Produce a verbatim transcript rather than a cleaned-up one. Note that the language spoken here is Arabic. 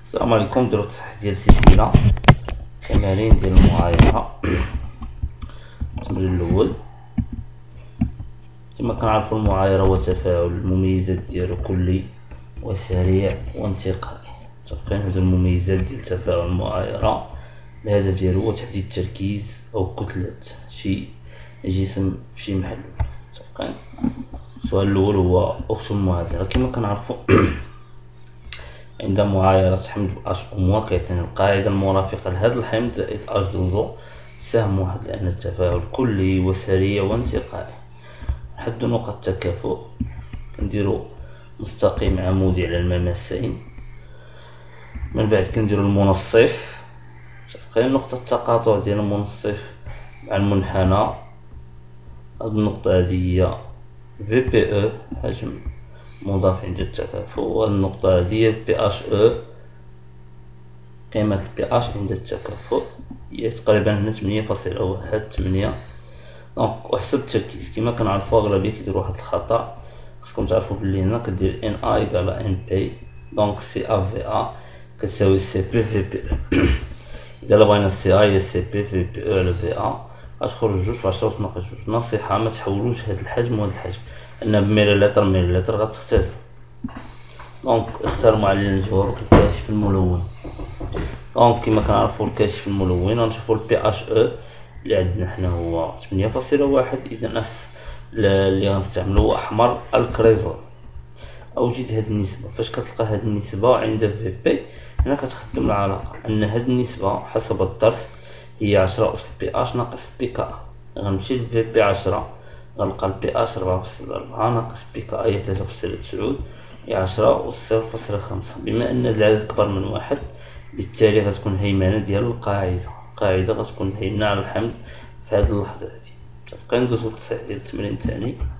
السلام عليكم. نديرو تصحيح ديال سلسلة تمارين ديال المعايرة. التمرين الأول كما كنعرفو المعايرة هو تفاعل المميزات ديالو كلي وسريع وانتقائي. متفقين؟ هادو المميزات ديال تفاعل المعايرة. الهدف ديالو هو تحديد التركيز أو كتلة شي جسم في شي محلول. متفقين؟ السؤال الأول هو أكتب المعادلة. كما كنعرفو عند معايرة حمض اش او موان كيعطينا القاعدة المرافقة لهذا الحمض زائد اش دوزو سهم واحد، لأن التفاعل كلي وسريع وانتقائي. نحدو نقط التكافؤ، كنديرو مستقيم عمودي على المماسين، من بعد كنديرو المنصف. متفقين؟ نقطة التقاطع ديال المنصف مع المنحنى، هاد النقطة هادي هي في بي او حجم مضاف عند التكافؤ، وهاد النقطة هادي هي بي اش او قيمة البي اش عند التكافؤ هي تقريبا هنا تمنية فاصلة واحد تمنية. دونك وحسب التركيز كما كنعرفو اغلبية كيديرو واحد الخطأ، خصكم تعرفو بلي هنا كدير ان ا ايكال ان بي، دونك سي ا في ا كتساوي سي بي في بي او. اذا بغينا سي ا هي سي بي في بي او على بي ا، غتخرج جوج في عشرة أس ناقص جوج. نصيحة ما تحولوش هاد الحجم وهاد الحجم، لأن بمليلتر مليلتر غتختزل. دونك اختار معلل الجوهر الكاشف الملون. دونك كما كنعرفو الكاشف الملون غنشوفو البي اش او اللي عندنا حنا هو تمنية فاصلة واحد، اذا اس اللي غنستعملو هو احمر الكريزول. اوجد هاد النسبة. فاش كتلقى هاد النسبة عند في بي، هنا كتخدم العلاقة ان هاد النسبة حسب الدرس هي عشرة أس بي اش ناقص بي كا. غنمشي لفي بي عشرة، غنلقى البي اش ربعة فاصلة ربعة ناقص بي كا هي ثلاثة فاصلة تسعود، هي عشرة أس صفر فاصلة خمسة. بما ان العدد كبر من واحد، بالتالي غتكون هيمنة ديال القاعدة. القاعدة غتكون هيمنة على الحمض في هاد اللحظة هادي. متفقين؟ ندوزو للتصحيح ديال التمرين الثاني.